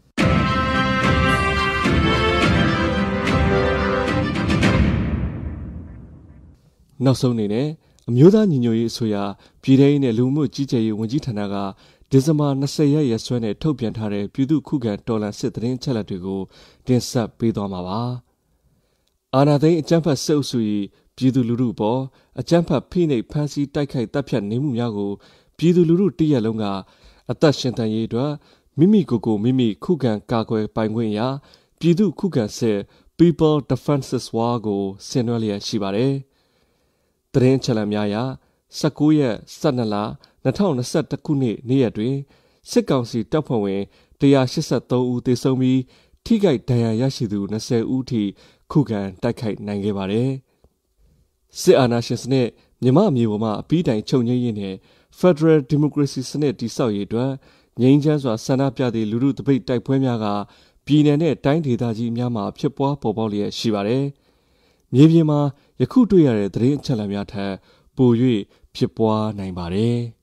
နောက်ဆုံးအနေနဲ့အမျိုးသားညီညွတ်ရေးအစိုးရပြည်ထောင်စုနဲ့လူမှုကြီးကြပ်ရေးဝန်ကြီးဌာနကဒီဇင်ဘာ၂၀ရက်ရက်စွဲနဲ့ထုတ်ပြန်ထားတဲ့ပြည်သူ့ခုခံတော်လှန်စစ်သတင်းချက်လက်တွေကိုတင်ဆက်ပေးသွားမှာပါ။အာဏာသိမ်းအကြမ်းဖက်စစ်အုပ်စု၏ပြည်သူလူထုပေါ်အကြမ်းဖက်ဖိနှိပ်ဖမ်းဆီးတိုက်ခိုက်တပ်ဖြတ်နေမှုများကိုပြည်သူလူထုတရက်လုံးကအသက်ရှင်သန်ရေးအတွက်မိမိကိုယ်ကိုမိမိခုခံကာကွယ်ပိုင်ခွင့်ရာပြည်သူခုခံစစ် People Defenses War ကိုဆင်နွှဲလျက်ရှိပါတယ်။သတင်းချက်လက်များအရ၁၉ရက်၁၂လ၂၀၂၁ခုနှစ်နေ့ရက်တွင်စစ်ကောင်စီတပ်ဖွဲ့ဝင်၁၈၃ဦးသေဆုံးပြီးထိခိုက်ဒဏ်ရာရရှိသူ၂၀ဦးထိခုခံတိုက်ခိုက်နိုင်ခဲ့ပါတယ်။စစ်အာဏာရှင်စနစ်မြမအမျိုးပေါ်မှာအပီးတိုင်ချုပ်ငြိမ်းရေးနဲ့ Federal Democracy စနစ်တည်ဆောက်ရေးအတွက်ငြိမ်းချမ်းစွာဆန္ဒပြသည့်လူထုတပိတ်တိုက်ပွဲများကပြည်내နဲ့တိုင်းဒေသကြီးများမှာဖြစ်ပွားပေါ်ပေါက်လျက်ရှိပါတယ်။မြေပြင်မှာယခုတွေ့ရတဲ့သတင်းအချက်အလက်များထက်ပို၍ဖြစ်ပွားနိုင်ပါတယ်။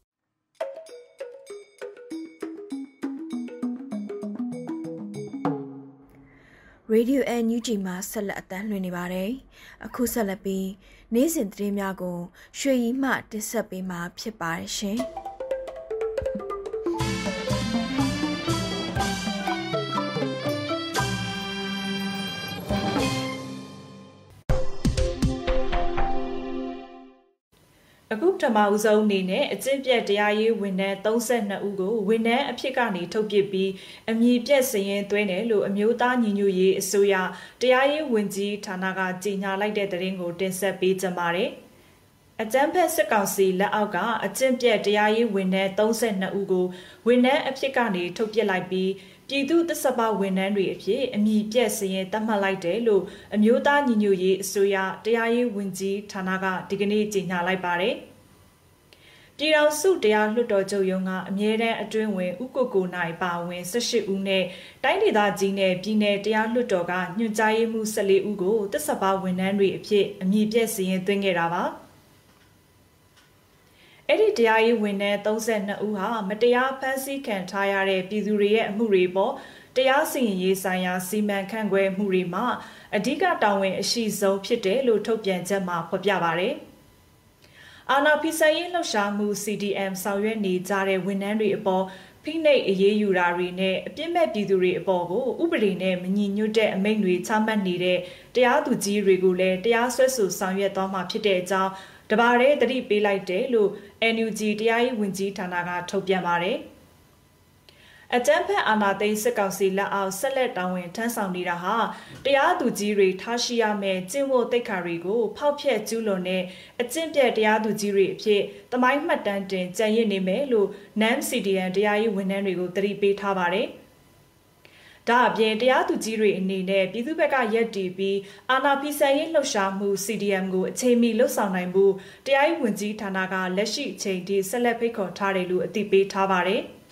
Radio အန် ယူ ဂျီ မှာဆက်လက်အသံလွှင့်နေပါတယ်။အခုဆက်လက်ပြီးနေ့စဉ်သတင်းများကိုရွှေရီမှတင်ဆက်ပေးမှာဖြစ်ပါတယ်ရှင်။အခုပထမဦးဆုံးအနေနဲ့အကျင့်ပြတ်တရားရေးဝန်ထမ်းသုံးဆယ့်နှစ်ဦးကိုဝန်ထမ်းအဖြစ်ကနေထုတ်ပစ်ပြီးအမည်ပြတ်စည်ရင်သွင်းတယ်လို့အမျိုးသားညီညွတ်ရေးအစိုးရတရားရေးဝန်ကြီးဌာနကကြေညာလိုက်တဲ့သတင်းကိုတင်ဆက်ပေးကြပါမယ်။အကြမ်းဖက်စစ်ကောင်စီလက်အောက်ကအကျင့်ပြတ်တရားရေးဝန်ထမ်းသုံးဆယ့်နှစ်ဦးကိုဝန်ထမ်းအဖြစ်ကနေထုတ်ပစ်လိုက်ပြီးပြည်သူ့သစ္စာပဝန်ထမ်းတွေအဖြစ်အမည်ပြတ်စည်ရင်သတ်မှတ်လိုက်တယ်လို့အမျိုးသားညီညွတ်ရေးအစိုးရတရားရေးဝန်ကြီးဌာနကဒီကနေ့ကြေညာလိုက်ပါတယ်။ပြည်တော်စုတရားလွှတ်တော်ချုပ်ရုံးကအမြဲတမ်းအတွင်းဝင်ဥက္ကိုနိုင်ပါဝင်၁၈ဦးနဲ့တိုင်းဒေသကြီးနဲ့ပြည်내တရားလွှတ်တော်ကညွှန်ကြားရေးမှူး၁၄ဦးကိုသစ္စာပဝန်ထမ်းတွေအဖြစ်အမည်ပြတ်စည်ရင်သွင်းခဲ့တာပါ။အဲ့ဒီတရားရေးဝန်ထမ်းသုံးဆယ့်နှစ်ဦးဟာမတရားဖမ်းဆီးခံထားရတဲ့ပြည်သူတွေရဲ့အမှုတွေပေါ်တရားစီရင်ရေးဆိုင်ရာစီမံခန့်ခွဲမှုတွေမှာအဓိကတာဝန်အရှိဆုံးဖြစ်တယ်လို့ထုတ်ပြန်ချက်မှာဖော်ပြပါတယ်။အာဏာဖီဆန်ရေးလှုပ်ရှားမှု စီ ဒီ အမ် ဆောင်ရွက်နေကြတဲ့ဝန်ထမ်းတွေအပေါ်ဖိနှိပ်အရေးယူတာတွေနဲ့အပြစ်မဲ့ပြည်သူတွေအပေါ်ကိုဥပဒေနဲ့မညီညွတ်တဲ့အမိန့်တွေချမှတ်နေတဲ့တရားသူကြီးတွေကိုလည်းတရားစွဲဆိုဆောင်ရွက်သွားမှာဖြစ်တဲ့အကြောင်းတပါးတည်းသတိပေးလိုက်တယ်လို့ အန် ယူ ဂျီ တရားရေးဝန်ကြီးဌာနကထုတ်ပြန်ပါတယ်။အကြမ်းဖက်အာဏာသိမ်းစစ်ကောင်စီလက်အောက်ဆက်လက်တာဝန်ထမ်းဆောင်နေတာဟာတရားသူကြီးတွေထားရှိရမယ့်ကျင့်ဝတ်သိက္ခာတွေကိုဖောက်ဖျက်ကျူးလွန်တဲ့အကျင့်ပြတ်တရားသူကြီးတွေအဖြစ်တမိုင်းမှတ်တမ်းတင်ကြံရစ်နေမယ်လို့ နမ် စီ ဒီ အမ် တရားရေးဝန်ထမ်းတွေကိုသတိပေးထားပါတယ်။ဒါအပြင်တရားသူကြီးတွေအနေနဲ့ပြည်သူ့ဘက်ကရက်တည်ပြီးအာဏာဖီဆန်ရေးလှုပ်ရှားမှု စီ ဒီ အမ် ကိုအချိန်မီလှုပ်ဆောင်နိုင်မှုတရားရေးဝန်ကြီးဌာနကလက်ရှိအချိန်ထိဆက်လက်ဖိတ်ခေါ်ထားတယ်လို့အသိပေးထားပါတယ်။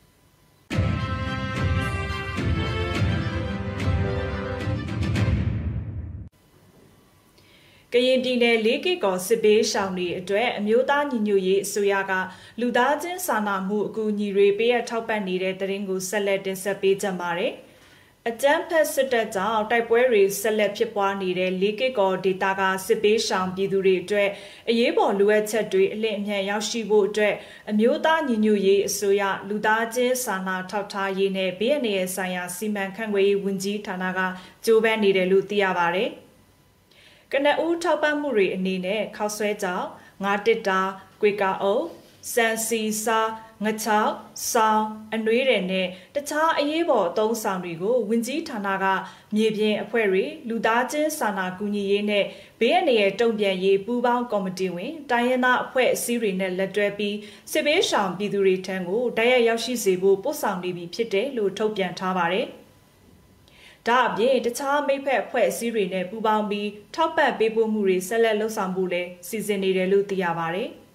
ကရင်ပြည်နယ်လေးကီကော်စစ်ဘေးရှောင်တွေအတွက်အမျိုးသားညီညွတ်ရေးအစိုးရကလူသားချင်းစာနာမှုအကူအညီတွေပေးအပ်ထောက်ပံ့နေတဲ့သတင်းကိုဆက်လက်တင်ဆက်ပေးကြပါမယ်။အကြမ်းဖက်စစ်တပ်ကြောင့်တိုက်ပွဲတွေဆက်လက်ဖြစ်ပွားနေတဲ့လေးကီကော်ဒေသကစစ်ဘေးရှောင်ပြည်သူတွေအတွက်အရေးပေါ်လိုအပ်ချက်တွေအလင့်အမြန်ရောက်ရှိဖို့အတွက်အမျိုးသားညီညွတ်ရေးအစိုးရလူသားချင်းစာနာထောက်ထားရေးနဲ့ဘေးအန္တရာယ်ဆိုင်ရာစီမံခန့်ခွဲရေးဝန်ကြီးဌာနကကြိုးပမ်းနေတယ်လို့သိရပါတယ်။ကနဦးထောက်ပံ့မှုတွေအနေနဲ့ခောက်ဆွဲကြောင်ငါးတစ်တာကွေကာအုပ်စန်စီစာငချောက်ဆောင်းအနှွေးတွေနဲ့တခြားအရေးပေါ်အသုံးဆောင်တွေကိုဝန်ကြီးဌာနကမြေပြင်အဖွဲ့တွေလူသားချင်းစာနာကူညီရေးနဲ့ဘေးအန္တရာယ်တုံ့ပြန်ရေးပူးပေါင်းကော်မတီဝင်တိုင်းရင်းသားအဖွဲ့အစည်းတွေနဲ့လက်တွဲပြီးစစ်ဘေးရှောင်ပြည်သူတွေထံကိုတိုက်ရိုက်ရောက်ရှိစေဖို့ပို့ဆောင်နေပြီဖြစ်တယ်လို့ထုတ်ပြန်ထားပါတယ်။ဒါအပြင်တခြားမိဖက်အဖွဲ့အစည်းတွေနဲ့ပူးပေါင်းပြီးထောက်ပံ့ပေးပို့မှုတွေဆက်လက်လှုပ်ဆောင်ဖို့လည်းစီစဉ်နေတယ်လို့သိရပါတယ်။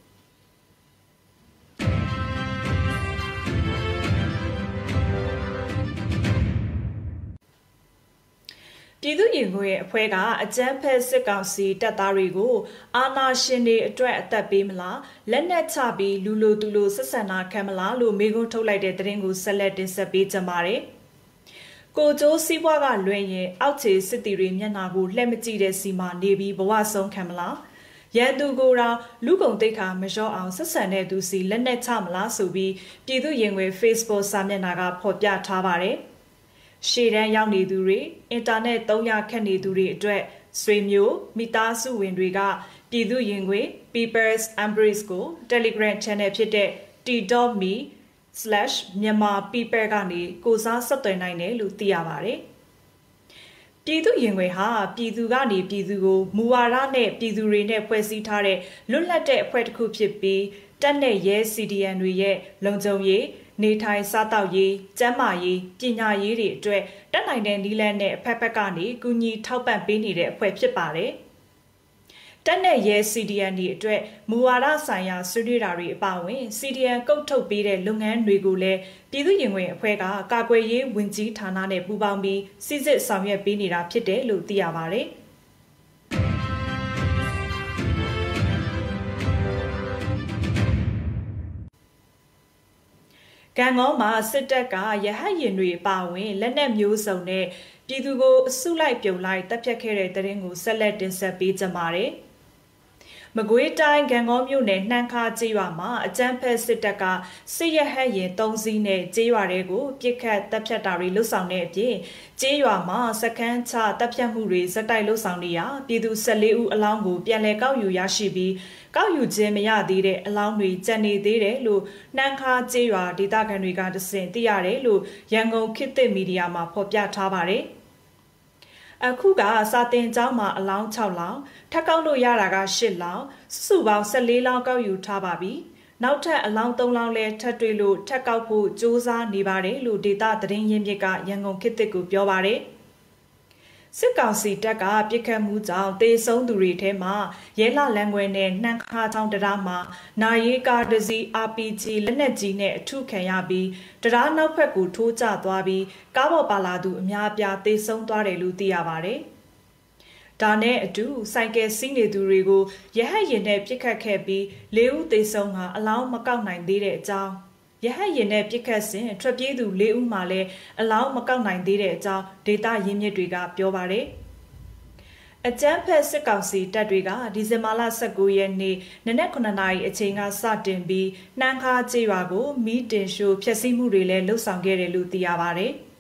ပြည်သူ့ရင်ခွင်အဖွဲ့ကအကြမ်းဖက်စစ်ကောင်စီတပ်သားတွေကိုအာဏာရှင်တွေအတွက်အသက်ပေးမလားလက်နက်ချပြီးလူလိုသူလိုဆက်ဆံတာခံမလားလို့မေးခွန်းထုတ်လိုက်တဲ့သတင်းကိုဆက်လက်တင်ဆက်ပေးကြပါမယ်။ကိုကျိုးစည်းပွားကလွင်ရင်အောက်ခြေစစ်တီတွေမျက်နှာကိုလှည့်မကြည့်တဲ့စီမှာနေပြီးဘဝဆုံးခံမလားရန်သူကိုယ်တော်လူကုန်တိတ်ခါမလျော့အောင်ဆက်ဆံတဲ့သူစီလက်နက်ချမလားဆိုပြီးပြည်သူ့ရင်ခွင် Facebook စာမျက်နှာကဖော်ပြထားပါတယ်ရှေ့တန်းရောက်နေသူတွေအင်တာနက်သုံးရခက်နေသူတွေအတွက်ဆွေမျိုးမိသားစုဝင်တွေကပြည်သူ့ရင်ခွင် People's Embrace ကို Telegram Channel ဖြစ်တဲ့ t dot me slash မြန်မာpeople ကနေကိုစားဆက်သွယ်နိုင်တယ်လို့သိရပါတယ်။ပြည်သူရင်ခွင်ဟာပြည်သူကနေပြည်သူကိုမူဝါဒနဲ့ပြည်သူတွေနဲ့ဖွဲ့စည်းထားတဲ့လွတ်လပ်တဲ့အဖွဲ့တစ်ခုဖြစ်ပြီးတပ်နဲ့ရဲ စီ ဒီ အမ် တွေရဲ့လုံခြုံရေးနေထိုင်စားသောက်ရေးကျန်းမာရေးပညာရေးတွေအတွက်တက်နိုင်တဲ့နည်းလမ်းနဲ့အဖက်ဖက်ကနေကူညီထောက်ပံ့ပေးနေတဲ့အဖွဲ့ဖြစ်ပါတယ်။တတက်နဲ့ရဲ C D N တွေအတွက်မူဝါဒဆိုင်ရာဆွေးနွေးတာတွေအပါအဝင် C D N ကုတ်ထုတ်ပေးတဲ့လုပ်ငန်းတွေကိုလည်းပြည်သူ့ရင်ဝင်အဖွဲ့ကကာကွယ်ရေးဝန်ကြီးဌာနနဲ့ပူးပေါင်းပြီးစစ်စစ်ဆောင်ရွက်ပေးနေတာဖြစ်တယ်လို့သိရပါတယ်။ကံကောမှာစစ်တပ်ကရဟတ်ရင်တွေပါဝင်လက်နက်မျိုးစုံနဲ့ပြည်သူကိုအစုလိုက်ပြုံလိုက်တပ်ဖြတ်ခဲ့တဲ့တဲ့ရင်ကိုဆက်လက်တင်ဆက်ပေးကြပါမယ်။မကွေးတိုင်းကံကောမြို့နယ်နှမ်းခါကျေးရွာမှာအကြမ်းဖက်စစ်တပ်ကစစ်ရဟတ်ရင်သုံးစီးနဲ့ကျေးရွာတွေကိုပြစ်ခတ်တပ်ဖြတ်တာတွေလှုပ်ဆောင်တဲ့အပြင်ကျေးရွာမှာစခန်းချတပ်ဖြတ်မှုတွေဇက်တိုက်လှုပ်ဆောင်နေရပြည်သူ၁၄ဦးအလောင်းကိုပြန်လည်ကောက်ယူရရှိပြီးကောက်ယူခြင်းမရသေးတဲ့အလောင်းတွေကျန်နေသေးတယ်လို့နှမ်းခါကျေးရွာဒေသခံတွေကတဆင့်သိရတယ်လို့ရန်ကုန်ခေတ်သစ်မီဒီယာမှာဖော်ပြထားပါတယ်။အခုကစာတင်ကျောင်းမှာအလောင်း၆လောင်းထပ်ကောက်လို့ရတာက၈လောင်းစုစုပေါင်း၁၄လောင်းကောက်ယူထားပါပြီနောက်ထပ်အလောင်း၃လောင်းလဲထပ်တွေ့လို့ထပ်ကောက်ဖို့စ조사နေပါတယ်လို့ဒေတာသတင်းရင်းမြစ်ကရန်ကုန်ခေတ်သစ်ကိုပြောပါတယ်စစ်ကောင်စီတပ်ကပြစ်ခတ်မှုကြောင့်တေဆုံးသူတွေထဲမှာရဲလှလန်ခွဲနဲ့နှမ်းခါချောင်းတရားမှာနာရီကားတစ်စီး R P G လက်နက်ကြီးနဲ့အထုခံရပြီးတရားနောက်ဘက်ကိုထိုးကျသွားပြီးကားပေါ်ပါလာသူအများအပြားတေဆုံးသွားတယ်လို့သိရပါတယ်။ဒါနဲ့အတူစိုက်ကယ်စီးနေသူတွေကိုရဟတ်ရင်နဲ့ပြစ်ခတ်ခဲ့ပြီး၄ဦးတေဆုံးကအလောင်းမကောက်နိုင်သေးတဲ့အကြောင်းရဟတ်ရင်နဲ့ပြစ်ခတ်စဉ်ထွက်ပြေးသူ၄ဦးမှလည်းအလောင်းမကောက်နိုင်သေးတဲ့အကြောင်းဒေတာရင်းမြစ်တွေကပြောပါတယ်။အကြမ်းဖက်စစ်ကောင်စီတပ်တွေကဒီဇင်ဘာလ၁၉ရက်နေ့နနက်9နာရီအချိန်ကစတင်ပြီးနှမ်းခါကျေးရွာကိုမီးတင်ရှို့ဖျက်ဆီးမှုတွေလည်းလှုပ်ဆောင်ခဲ့တယ်လို့သိရပါတယ်။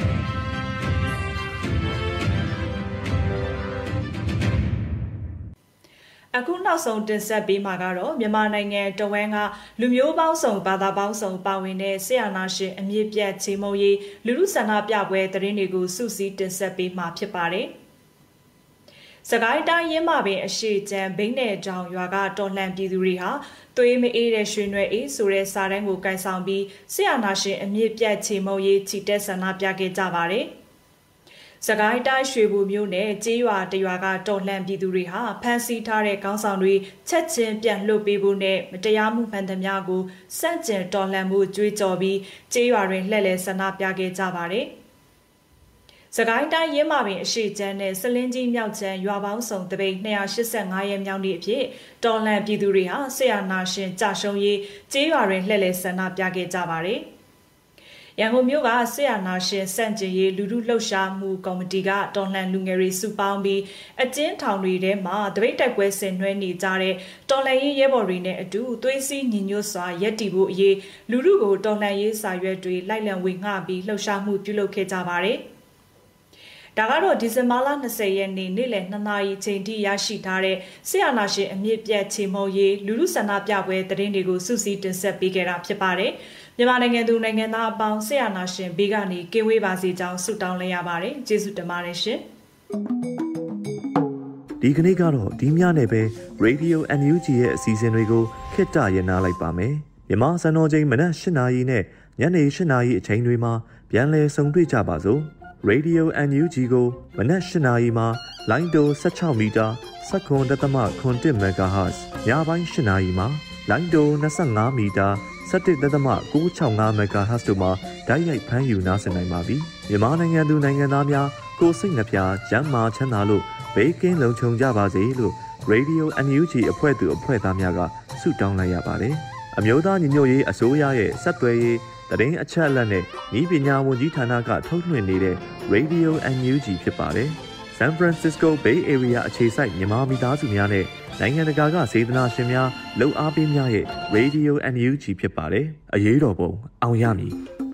အခုနောက်ဆုံးတင်ဆက်ပေးမှာကတော့မြန်မာနိုင်ငံတဝန်းကလူမျိုးပေါင်းစုံဘာသာပေါင်းစုံပါဝင်တဲ့ဆရာနာရှင်အမြင့်ပြတ်ချေမှုန်းရေးလူလူဆန္ဒပြပွဲသတင်းတွေကိုစုစည်းတင်ဆက်ပေးမှာဖြစ်ပါတယ်။စကိုင်းတိုင်းရင်းမာပင်အရှိချမ်းဘိန်းနယ်တောင်ရွာကတော်လှန်ပြည်သူတွေဟာသွေးမအေးတဲ့ရွှေနွယ်အေးဆိုတဲ့စာတမ်းကိုကန်ဆောင်ပြီးဆရာနာရှင်အမြင့်ပြတ်ချေမှုန်းရေးချီတက်ဆန္ဒပြခဲ့ကြပါတယ်။စကိုင်းတိုင်းရွှေဘိုမြို့နယ်ကျေးရွာတရွာကတော်လှန်ပြည်သူတွေဟာဖမ်းဆီးထားတဲ့ခေါင်းဆောင်တွေချက်ချင်းပြန်လွှတ်ပေးဖို့နဲ့မတရားမှုမှန်သမျှကိုစန့်ကျင်တော်လှန်မှုကြွေးကြော်ပြီးကျေးရွာတွင်လှည့်လည်ဆန္ဒပြခဲ့ကြပါတယ်။စကိုင်းတိုင်းရင်းမာပင်အရှိချမ်းနဲ့စလင်းကြီးမြောက်ချမ်းရွာပေါင်းစုံတပိတ်၂၈၅ရက်မြောက်နေ့အဖြစ်တော်လှန်ပြည်သူတွေဟာဆရာနာရှင်ကြာရှုံးရေးကျေးရွာတွင်လှည့်လည်ဆန္ဒပြခဲ့ကြပါတယ်။ရန်ကုန်မြို့ကဆရာနာရှင်စန့်ကျင်ရေးလူထုလှုပ်ရှားမှုကော်မတီကတော်လှန်လူငယ်တွေစုပေါင်းပြီးအကျဉ်းထောင်တွေထဲမှာတပိတ်တက်ပွဲဆင်နွှဲနေကြတဲ့တော်လှန်ရေးရဲဘော်တွေနဲ့အတူသွေးစည်းညီညွတ်စွာရပ်တည်ဖို့အရေးလူထုကိုတော်လှန်ရေးစာရွက်တွေလိုက်လံဝေငှပြီးလှုပ်ရှားမှုပြုလုပ်ခဲ့ကြပါတယ်။ဒါကတော့ဒီဇင်ဘာလ၂၀ရက်နေ့နေ့လယ်၂နာရီချိန်ထိရရှိထားတဲ့ဆရာနာရှင်အမြင့်ပြတ်ချေမှုန်းရေးလူထုဆန္ဒပြပွဲသတင်းတွေကိုစုစည်းတင်ဆက်ပေးခဲ့တာဖြစ်ပါတယ်။မြန်မာနိုင်ငံသူနိုင်ငံသားအပေါင်းဆရာနာရှင်ဘေးကနေကင်းဝေးပါစေကြောင်းဆုတောင်းလိုက်ရပါတယ်။ကျေးဇူးတင်ပါတယ်ရှင်။ဒီကနေ့ကတော့ဒီညနေပဲ Radio N U G ရဲ့အစီအစဉ်တွေကိုခਿੱတရနာလိုက်ပါမယ်။မြန်မာစံတော်ချိန်မနက်၈နာရီနဲ့ညနေ၈နာရီအချိန်တွေမှာပြန်လည်ဆုံတွေ့ကြပါစို့။ Radio N U G ကိုမနက်၈နာရီမှာလိုင်းတို၁၆မီတာ၁၇.၇၁ MHz ညပိုင်း၈နာရီမှာလိုင်းတို၂၅မီတာ၁၁.၉၆၅ MHz တို့မှာဓာတ်ရိုက်ဖမ်းယူနားဆင်နိုင်ပါပြီ။မြန်မာနိုင်ငံသူနိုင်ငံသားများကိုစိတ်နှပြကျန်းမာချမ်းသာလို့ဘေးကင်းလုံခြုံကြပါစေလို့ Radio N U G အဖွဲ့သူအဖွဲ့သားများကဆုတောင်းလိုက်ရပါတယ်။အမျိုးသားညီညွတ်ရေးအစိုးရရဲ့စက်သွယ်ရေးသတင်းအချက်အလက်နဲ့ဤပညာဝန်ကြီးဌာနကထုတ်လွှင့်နေတဲ့ Radio N U G ဖြစ်ပါတယ်။ San Francisco Bay Area အခြေစိုက်မြန်မာမိသားစုများနဲ့နိုင်ငံတကာကစေတနာရှင်များလှူအားပေးများရဲ့ Radio N U G ဖြစ်ပါတယ်။အရေးတော်ပုံအောင်ရမည်။